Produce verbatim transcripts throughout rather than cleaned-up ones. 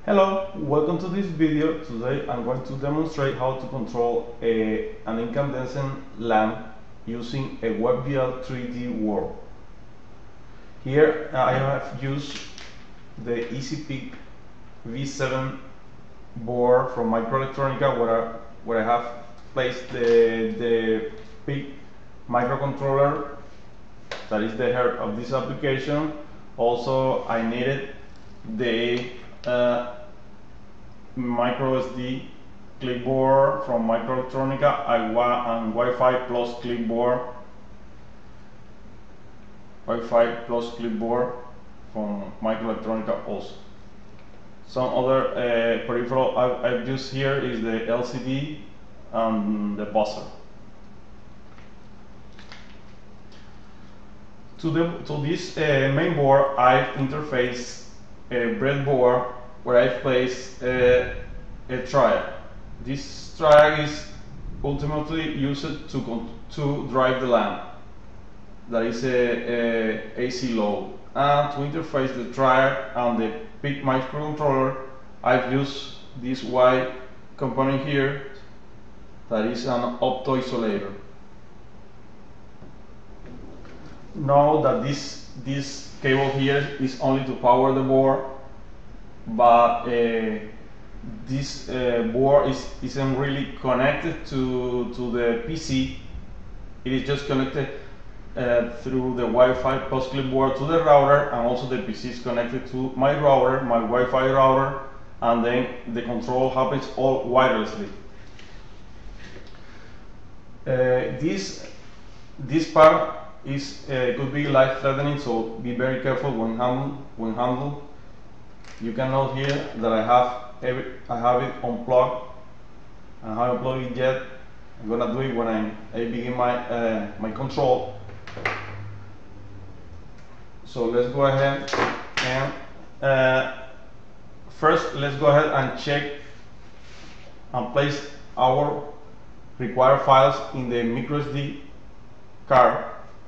Hello, welcome to this video. Today I'm going to demonstrate how to control a, an incandescent lamp using a WebGL three D World. Here I have used the EasyPic V seven board from Microelectronica where I, where I have placed the, the PIC microcontroller that is the heart of this application. Also I needed the uh, micro S D clipboard from Microelectronica and Wi-Fi plus clipboard Wi-Fi plus clipboard from Microelectronica also. Some other uh, peripheral I've, I've used here is the L C D and the buzzer. To, the, to this uh, main board I've interfaced a breadboard where I've placed a, a triac. This triac is ultimately used to, to drive the lamp. That is a, a AC load. And to interface the triac and the PIC microcontroller, I've used this white component here that is an opto-isolator. Know that this, this cable here is only to power the board, but uh, this uh, board is, isn't really connected to, to the P C. It is just connected uh, through the Wi-Fi plus clipboard to the router, and also the P C is connected to my router, my Wi-Fi router, and then the control happens all wirelessly. Uh, this, this part is uh, could be life-threatening, so be very careful when handle when handled. You can note here that I have every, I have it unplugged. I haven't plugged it yet. I'm gonna do it when I, I begin my uh, my control. So let's go ahead and uh, first let's go ahead and check and place our required files in the microSD card.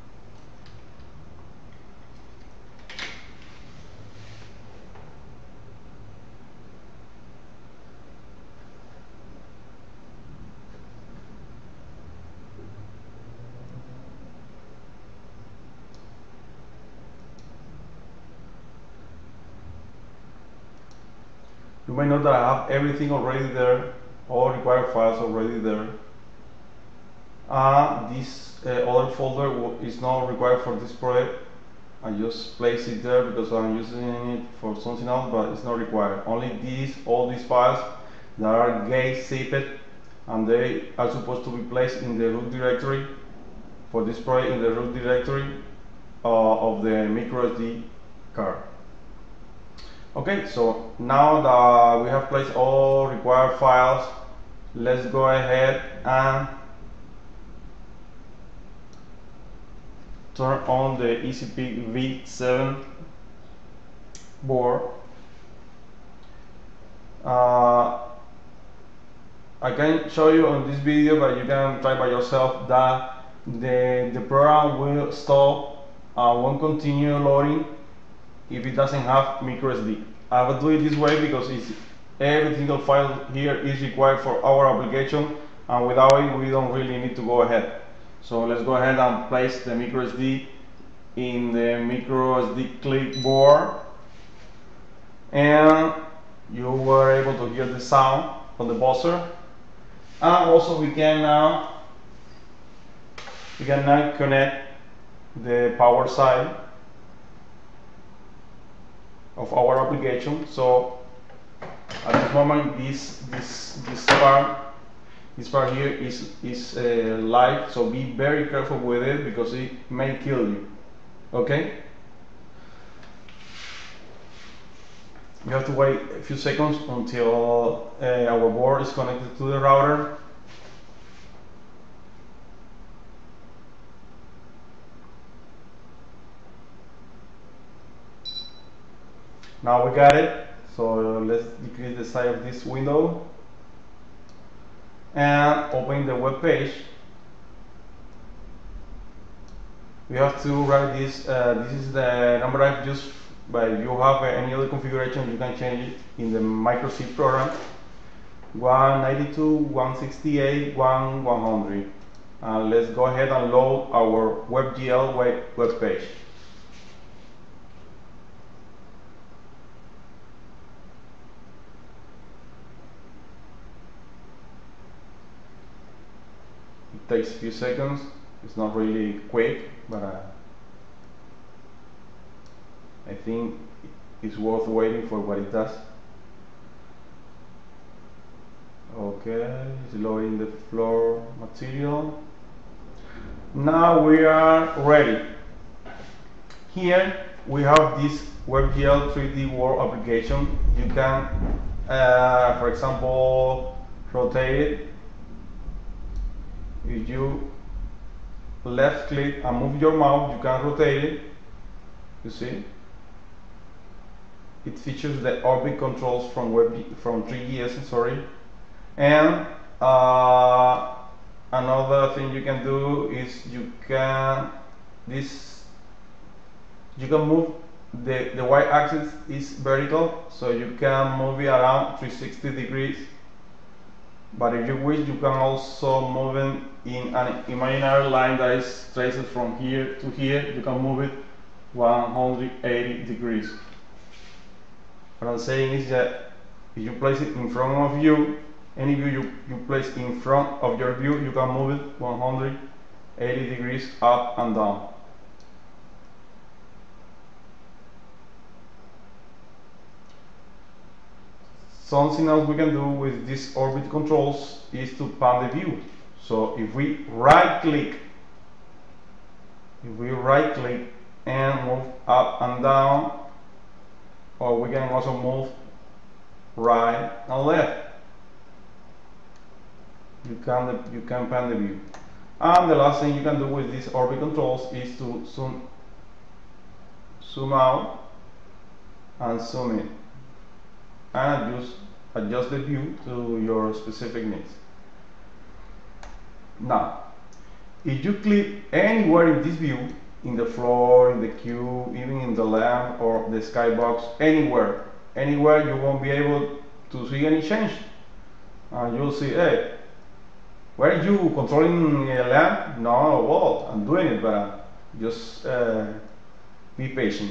You may know that I have everything already there, all required files already there. Uh, this uh, other folder is not required for this project. I just place it there because I'm using it for something else, but it's not required. Only these, all these files that are gate zipped, and they are supposed to be placed in the root directory for this project, in the root directory uh, of the microSD card. Okay, so now that we have placed all required files, let's go ahead and turn on the EasyPic V seven board. Uh, I can show you on this video, but you can try by yourself, that the, the program will stop and won't continue loading if it doesn't have microSD. I will do it this way because it's, every single file here is required for our application, and without it we don't really need to go ahead. So let's go ahead and place the microSD in the microSD clipboard, and you were able to hear the sound from the buzzer. And also we can now we can now connect the power side of our application. So at this moment, this this this part this part here is is uh, live. So be very careful with it because it may kill you. Okay. You have to wait a few seconds until uh, our board is connected to the router. Now we got it, so let's decrease the size of this window and open the web page. We have to write this. Uh, this is the number I've used but if you have uh, any other configuration, you can change it in the micro:zip program. one ninety-two, one sixty-eight, one one hundred. Uh, let's go ahead and load our WebGL web, web page. It takes a few seconds. It's not really quick, but uh, I think it's worth waiting for what it does. Okay, it's loading the floor material. Now we are ready. Here we have this WebGL three D World application. You can, uh, for example, rotate it. If you left click and move your mouse, you can rotate it. You see? It features the orbit controls from Web from three G S, sorry. And uh, another thing you can do is you can this you can move the the y-axis is vertical, so you can move it around three hundred sixty degrees. But if you wish, you can also move it in an imaginary line that is traced from here to here. You can move it one hundred eighty degrees. What I'm saying is that if you place it in front of you, any view you, you place in front of your view, you can move it one hundred eighty degrees up and down. Something else we can do with these orbit controls is to pan the view. So if we right click, if we right click and move up and down, or we can also move right and left. You can you can pan the view. And the last thing you can do with these orbit controls is to zoom zoom out and zoom in, and adjust adjust the view to your specific needs. Now, if you click anywhere in this view, in the floor, in the cube, even in the lamp or the skybox, anywhere, anywhere you won't be able to see any change. And uh, you'll see, hey, were you controlling a lamp? No, well, I'm doing it, but just uh, be patient.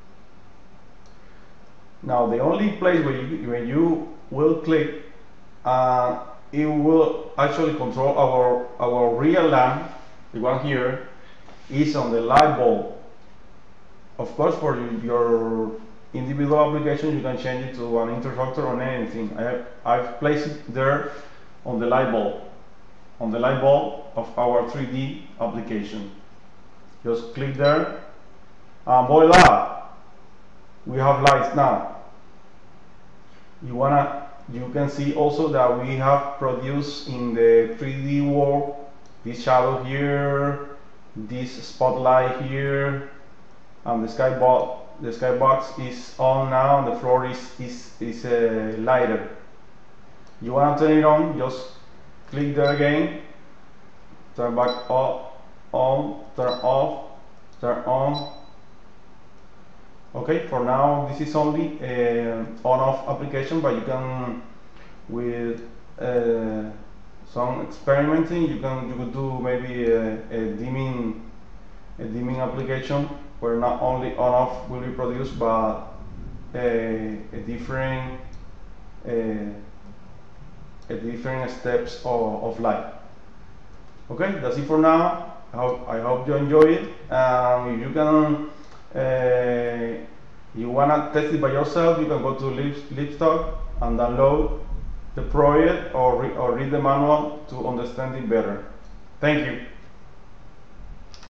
Now, the only place where you, when you will click, uh, it will actually control our our real lamp, the one here, is on the light bulb. Of course, for your individual application, you can change it to an interrupter or anything. I have, I've placed it there on the light bulb, on the light bulb of our three D application. Just click there, and voila, we have lights now. You wanna, you can see also that we have produced in the three D world this shadow here, this spotlight here, and the skybox. The skybox is on now, and the floor is is is uh, lighter. You wanna turn it on? Just click there again. Turn back off, on, turn off, turn on. Okay, for now this is only an on-off application, but you can, with uh, some experimenting, you can you could do maybe a, a dimming a dimming application where not only on-off will be produced, but a, a different a, a different steps of, of light. Okay, that's it for now. I hope, I hope you enjoy it. Um, if you can. Uh, you wanna test it by yourself, you can go to Lipstock and download the project or, re or read the manual to understand it better. Thank you.